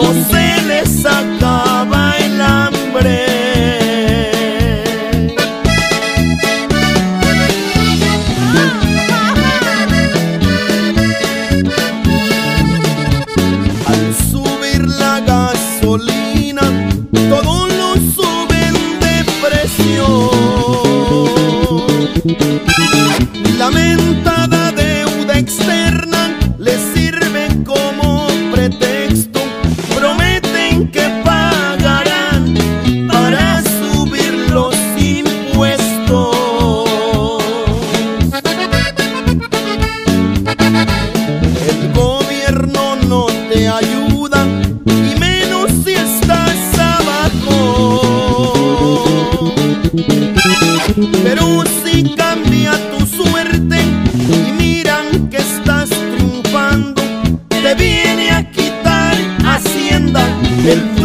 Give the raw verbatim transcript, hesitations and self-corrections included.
no se les acaba el hambre. Al subir la gasolina, todo lo suben de precio. La mentada deuda externa les sirve como pretexto. Prometen que pagarán para subir los impuestos. El gobierno no te ayuda, y menos si estás abajo. Pero si cambia tu suerte y miran que estás triunfando, te viene a quitar Hacienda el